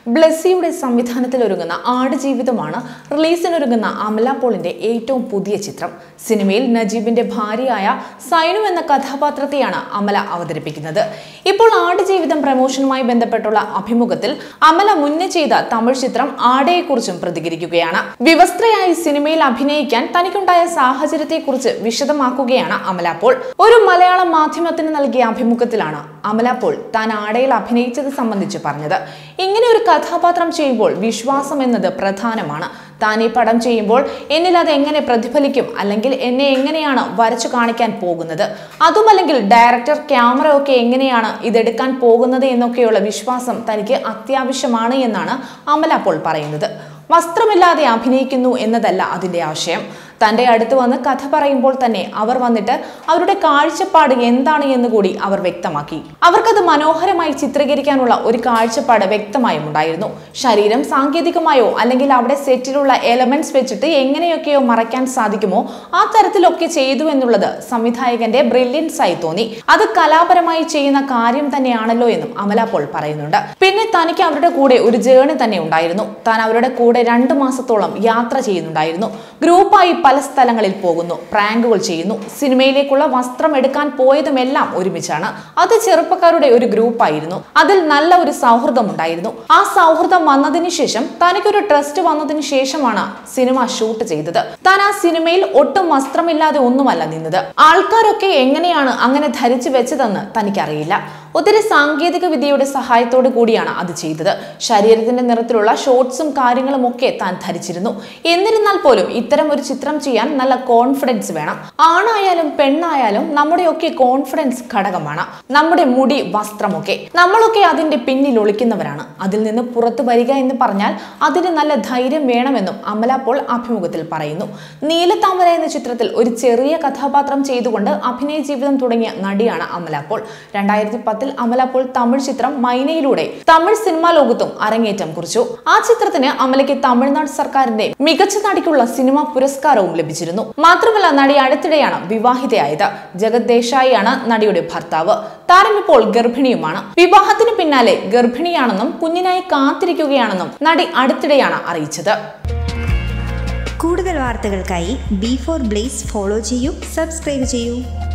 ബ്ലെസ്സിയുടെ സംവിധാനത്തിൽ ഒരുങ്ങുന്ന ആടുജീവിതമാണ് റിലീസിനൊരുങ്ങുന്ന അമല പോളിന്റെ ഏറ്റവും പുതിയ ചിത്രം. സിനിമയിൽ നജീബിന്റെ ഭാര്യയായ സൈനു എന്ന കഥാപാത്രത്തെയാണ് അമല അവതരിപ്പിക്കുന്നത്. ഇപ്പോൾ ആടുജീവിതം പ്രമോഷനുമായി ബന്ധപ്പെട്ടുള്ള അഭിമുഖത്തിൽ അമല മുന്നേ ചെയ്ത തമിഴ് ചിത്രം ആടയെക്കുറിച്ചും പ്രതികരിക്കുകയാണ്. വിവസ്ത്രയായി സിനിമയിൽ അഭിനയിക്കാൻ തനിക്കുണ്ടായ സാഹചര്യത്തെക്കുറിച്ച് വിശദമാക്കുകയാണ് അമല പോൾ. ഒരു മലയാളം മാധ്യമത്തിന് നൽകിയ അഭിമുഖത്തിലാണ് അമല പോൾ താൻ ആടയിൽ അഭിനയിച്ചത് സംബന്ധിച്ച് പറഞ്ഞത്. ഇങ്ങനെ ഒരു കഥാപാത്രം ചെയ്യുമ്പോൾ വിശ്വാസം എന്നത് പ്രധാനമാണ്. താൻ ഈ പടം ചെയ്യുമ്പോൾ എന്നിൽ അത് എങ്ങനെ പ്രതിഫലിക്കും, അല്ലെങ്കിൽ എന്നെ എങ്ങനെയാണ് വരച്ചു കാണിക്കാൻ പോകുന്നത്, അതുമല്ലെങ്കിൽ ഡയറക്ടർ ക്യാമറ ഒക്കെ എങ്ങനെയാണ് ഇതെടുക്കാൻ പോകുന്നത് എന്നൊക്കെയുള്ള വിശ്വാസം തനിക്ക് അത്യാവശ്യമാണ് എന്നാണ് അമല പോൾ പറയുന്നത്. വസ്ത്രമില്ലാതെ അഭിനയിക്കുന്നു എന്നതല്ല അതിന്റെ ആശയം. തന്റെ അടുത്ത് വന്ന് കഥ പറയുമ്പോൾ തന്നെ അവർ വന്നിട്ട് അവരുടെ കാഴ്ചപ്പാട് എന്താണ് എന്ന് കൂടി അവർ വ്യക്തമാക്കി. അവർക്കത് മനോഹരമായി ചിത്രീകരിക്കാനുള്ള ഒരു കാഴ്ചപ്പാട് വ്യക്തമായും ഉണ്ടായിരുന്നു. ശരീരം സാങ്കേതികമായോ അല്ലെങ്കിൽ അവിടെ സെറ്റിലുള്ള എലമെന്റ്സ് വെച്ചിട്ട് എങ്ങനെയൊക്കെയോ മറയ്ക്കാൻ സാധിക്കുമോ ആ തരത്തിലൊക്കെ ചെയ്തു എന്നുള്ളത് സംവിധായകന്റെ ബ്രില്യൻസ് ആയി തോന്നി. അത് കലാപരമായി ചെയ്യുന്ന കാര്യം തന്നെയാണല്ലോ എന്നും അമല പോൾ പറയുന്നുണ്ട്. പിന്നെ തനിക്ക് അവരുടെ കൂടെ ഒരു ജേണി തന്നെ ഉണ്ടായിരുന്നു. താൻ അവരുടെ കൂടെ 2 മാസത്തോളം യാത്ര ചെയ്യുന്നുണ്ടായിരുന്നു. ഗ്രൂപ്പായി പല സ്ഥലങ്ങളിൽ പോകുന്നു, പ്രാങ്കുകൾ ചെയ്യുന്നു. സിനിമയിലേക്കുള്ള വസ്ത്രം എടുക്കാൻ പോയതുമെല്ലാം ഒരുമിച്ചാണ്. അത് ചെറുപ്പക്കാരുടെ ഒരു ഗ്രൂപ്പായിരുന്നു. അതിൽ നല്ല ഒരു സൗഹൃദം ഉണ്ടായിരുന്നു. ആ സൗഹൃദം വന്നതിന് ശേഷം തനിക്കൊരു ട്രസ്റ്റ് വന്നതിന് ശേഷമാണ് സിനിമ ഷൂട്ട് ചെയ്തത്. താൻ ആ സിനിമയിൽ ഒട്ടും വസ്ത്രമില്ലാതെ ഒന്നുമല്ല നിന്നത്. ആൾക്കാരൊക്കെ എങ്ങനെയാണ് അങ്ങനെ ധരിച്ചു വെച്ചതെന്ന് തനിക്കറിയില്ല. ഒത്തിരി സാങ്കേതിക വിദ്യയുടെ സഹായത്തോടു കൂടിയാണ് അത് ചെയ്തത്. ശരീരത്തിന്റെ നിറത്തിലുള്ള ഷോർട്സും കാര്യങ്ങളും ഒക്കെ താൻ ധരിച്ചിരുന്നു. എന്നിരുന്നാൽ പോലും ഇത്തരം ഒരു ചിത്രം ചെയ്യാൻ നല്ല കോൺഫിഡൻസ് വേണം. ആണായാലും പെണ്ണായാലും നമ്മുടെയൊക്കെ കോൺഫിഡൻസ് ഘടകമാണ്. നമ്മുടെ മുടി, വസ്ത്രമൊക്കെ നമ്മളൊക്കെ അതിന്റെ പിന്നിൽ ഒളിക്കുന്നവരാണ്. അതിൽ നിന്ന് പുറത്തു വരിക എന്ന് പറഞ്ഞാൽ അതിന് നല്ല ധൈര്യം വേണമെന്നും അമല പോൾ അഭിമുഖത്തിൽ പറയുന്നു. നീലത്താമര എന്ന ചിത്രത്തിൽ ഒരു ചെറിയ കഥാപാത്രം ചെയ്തുകൊണ്ട് അഭിനയ ജീവിതം തുടങ്ങിയ നടിയാണ് അമല പോൾ. 2010 അമല പോൾ തമിഴ് ചിത്രം മൈനയിലൂടെ തമിഴ് സിനിമാ ലോകത്തും അരങ്ങേറ്റം കുറിച്ചു. ആ ചിത്രത്തിന് അമലയ്ക്ക് തമിഴ്നാട് സർക്കാരിന്റെ മികച്ച നടിക്കുള്ള സിനിമാ പുരസ്കാരവും ലഭിച്ചിരുന്നു. മാത്രമല്ല, നടി അടുത്തിടെയാണ് വിവാഹിതയായത്. ജഗത് ദേശായിയാണ് നടിയുടെ ഭർത്താവ്. താരം ഇപ്പോൾ ഗർഭിണിയുമാണ്. വിവാഹത്തിന് പിന്നാലെ ഗർഭിണിയാണെന്നും കുഞ്ഞിനായി കാത്തിരിക്കുകയാണെന്നും നടി അടുത്തിടെയാണ് അറിയിച്ചത്. കൂടുതൽ വാർത്തകൾക്കായി B4 Blaze ഫോളോ ചെയ്യൂ, സബ്സ്ക്രൈബ് ചെയ്യൂ.